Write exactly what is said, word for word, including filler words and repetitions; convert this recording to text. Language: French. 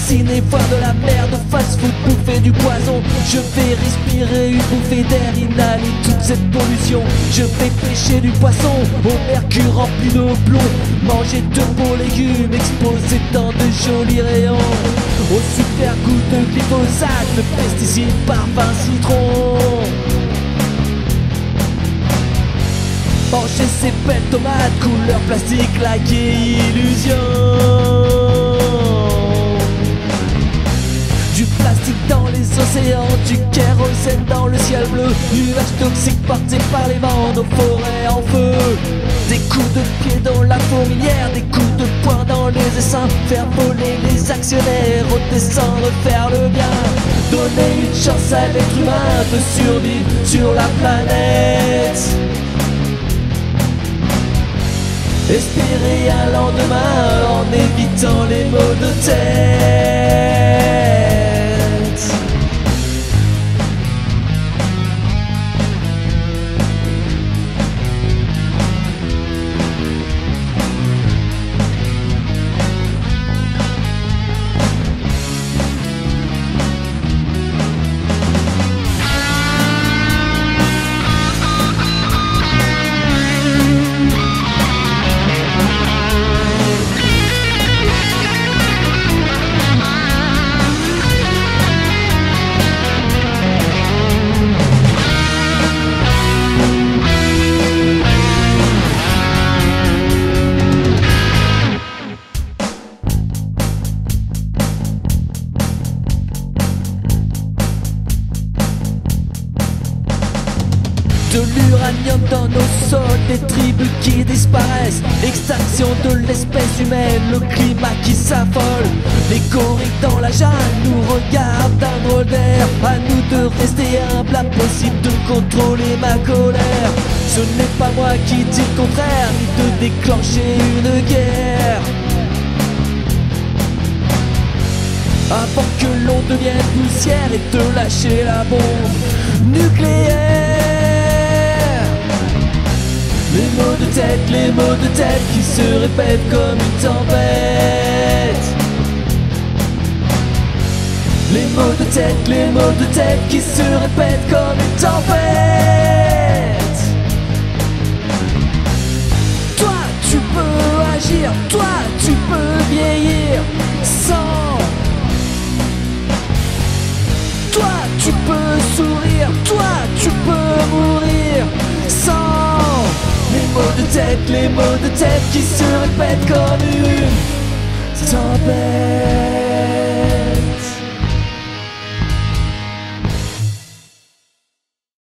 ciné, voir de la merde, fast-food, bouffer du poison. Je vais respirer une bouffée d'air, inhaler toute cette pollution. Je vais pêcher du poisson au mercure rempli de plomb, manger de beaux légumes exposés dans de jolis rayons, au super goût de glyphosate, de pesticides, parfum, citron. Manger ces belles tomates, couleur plastique, like et illusion. Du plastique dans les océans, du kérosène dans le ciel bleu, nuages toxiques portés par les vents, nos forêts en feu. Des coups de pied dans la fourmilière, des coups de poing dans les essaims, faire voler les actionnaires, redescendre, faire le bien. Donner une chance à l'être humain de survivre sur la planète. Espérer un lendemain en évitant les maux de tête. De l'uranium dans nos sols, des tribus qui disparaissent, extinction de l'espèce humaine, le climat qui s'affole. Les gorilles dans la jungle nous regardent d'un drôle d'air. À nous de rester humbles, impossible de contrôler ma colère. Ce n'est pas moi qui dis le contraire, ni de déclencher une guerre. Avant que l'on devienne poussière et de lâcher la bombe nucléaire. Les maux de tête, les maux de tête qui se répètent comme une tempête. Les maux de tête, les maux de tête qui se répètent comme une tempête. Toi tu peux agir, toi tu peux vieillir sans. Toi tu peux sourire, toi tu peux mourir sans. Les maux de tête, les maux de tête qui se répètent comme une tempête.